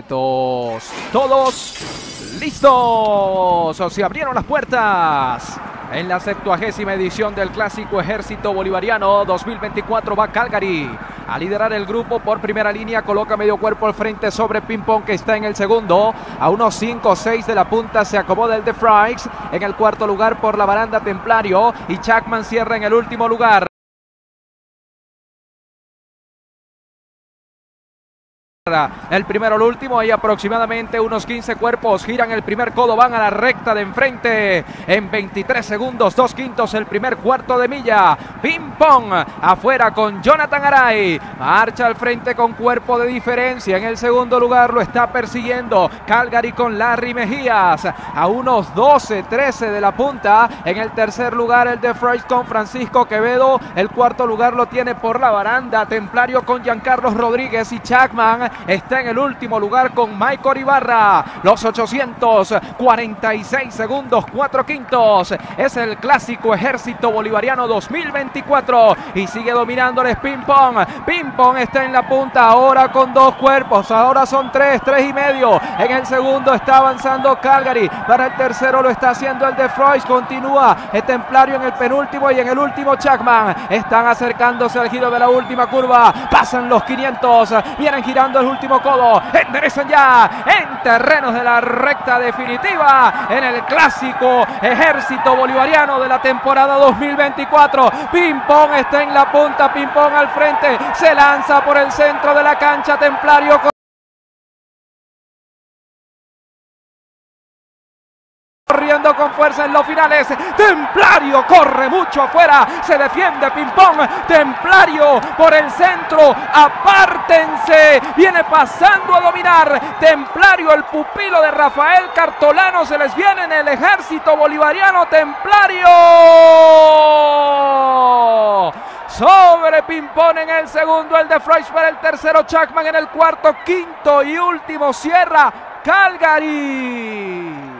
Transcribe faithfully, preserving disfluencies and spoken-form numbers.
quietos. Todos listos. Se abrieron las puertas. En la septuagésima edición del Clásico Ejército Bolivariano dos mil veinticuatro va Calgary a liderar el grupo por primera línea. Coloca medio cuerpo al frente sobre Ping Pong, que está en el segundo. A unos cinco o seis de la punta se acomoda el de Frykes. En el cuarto lugar por la baranda Templario. Y Chapman cierra en el último lugar. El primero al último, hay aproximadamente unos quince cuerpos, giran el primer codo, van a la recta de enfrente en veintitrés segundos, dos quintos el primer cuarto de milla. Ping Pong afuera con Jonathan Aray, marcha al frente con cuerpo de diferencia. En el segundo lugar lo está persiguiendo Calgary con Larry Mejías a unos doce, trece de la punta. En el tercer lugar el de Frykes con Francisco Quevedo. El cuarto lugar lo tiene por la baranda Templario con Giancarlos Rodríguez, y Chapman está en el último lugar con Michael Ibarra. Los ochocientos cuarenta y seis segundos, cuatro quintos. Es el Clásico Ejército Bolivariano dos mil veinticuatro y sigue dominándoles Ping Pong. Ping Pong está en la punta ahora con dos cuerpos. Ahora son tres, tres y medio. En el segundo está avanzando Calgary. Para el tercero lo está haciendo el de Frykes. Continúa el Templario en el penúltimo y en el último Chapman. Están acercándose al giro de la última curva. Pasan los quinientos. Vienen girando el último codo, enderezan ya en terrenos de la recta definitiva en el Clásico Ejército Bolivariano de la temporada dos mil veinticuatro. Ping Pong está en la punta, Ping Pong al frente, se lanza por el centro de la cancha Templario con corriendo con fuerza en los finales. Templario corre mucho afuera, se defiende Ping Pong. Templario por el centro, apártense, viene pasando a dominar. Templario, el pupilo de Rafael Cartolano, se les viene en el Ejército Bolivariano. Templario sobre Ping Pong en el segundo, el de Frykes para el tercero, Chapman en el cuarto, quinto y último cierra Calgary.